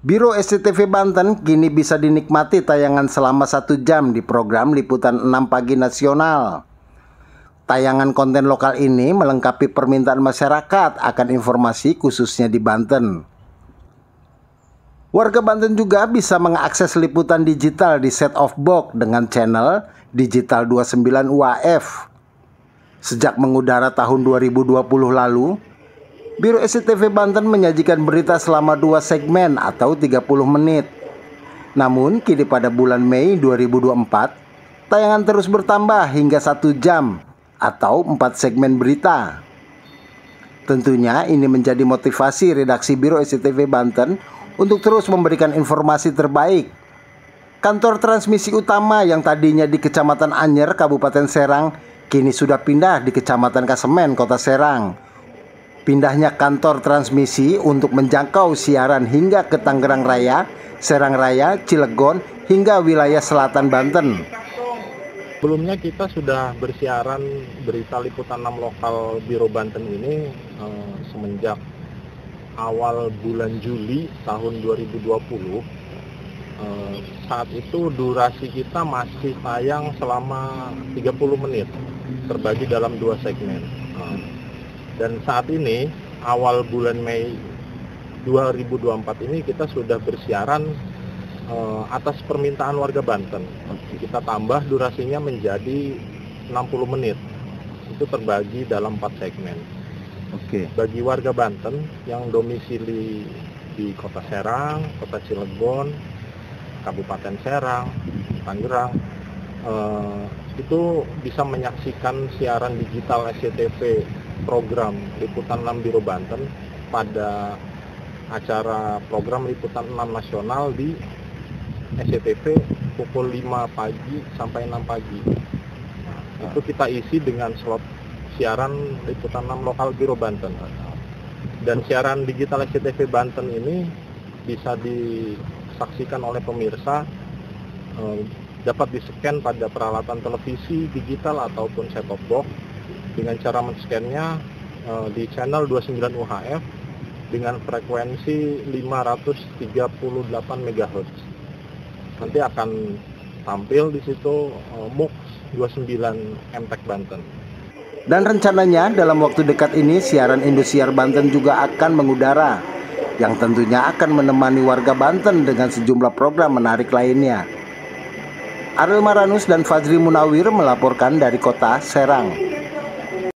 Biro SCTV Banten kini bisa dinikmati tayangan selama 1 jam di program Liputan 6 Pagi Nasional. Tayangan konten lokal ini melengkapi permintaan masyarakat akan informasi khususnya di Banten. Warga Banten juga bisa mengakses liputan digital di set-top box dengan channel Digital 29 UHF. Sejak mengudara tahun 2020 lalu, Biro SCTV Banten menyajikan berita selama 2 segmen atau 30 menit. Namun, kini pada bulan Mei 2024, tayangan terus bertambah hingga 1 jam atau 4 segmen berita. Tentunya ini menjadi motivasi redaksi Biro SCTV Banten untuk terus memberikan informasi terbaik. Kantor transmisi utama yang tadinya di Kecamatan Anyer, Kabupaten Serang, kini sudah pindah di Kecamatan Kasemen, Kota Serang. Pindahnya kantor transmisi untuk menjangkau siaran hingga ke Tangerang Raya, Serang Raya, Cilegon, hingga wilayah selatan Banten. Sebelumnya kita sudah bersiaran berita liputan 6 lokal Biro Banten ini semenjak awal bulan Juli tahun 2020. Saat itu durasi kita masih tayang selama 30 menit, terbagi dalam 2 segmen. Dan saat ini, awal bulan Mei 2024 ini kita sudah bersiaran atas permintaan warga Banten. Kita tambah durasinya menjadi 60 menit. Itu terbagi dalam 4 segmen. Bagi warga Banten yang domisili di Kota Serang, Kota Cilegon, Kabupaten Serang, Tangerang, itu bisa menyaksikan siaran digital SCTV program Liputan 6 Biro Banten pada acara program Liputan 6 Nasional di SCTV pukul 5 pagi sampai 6 pagi. Itu kita isi dengan slot siaran Liputan 6 lokal Biro Banten. Dan siaran digital SCTV Banten ini bisa disaksikan oleh pemirsa, dapat di-scan pada peralatan televisi digital ataupun set-top box dengan cara men-scan-nya di channel 29 UHF dengan frekuensi 538 MHz. Nanti akan tampil di situ MUX 29 MTEK Banten. Dan rencananya dalam waktu dekat ini siaran Indosiar Banten juga akan mengudara, yang tentunya akan menemani warga Banten dengan sejumlah program menarik lainnya. Ariel Maranus dan Fajri Munawir melaporkan dari Kota Serang.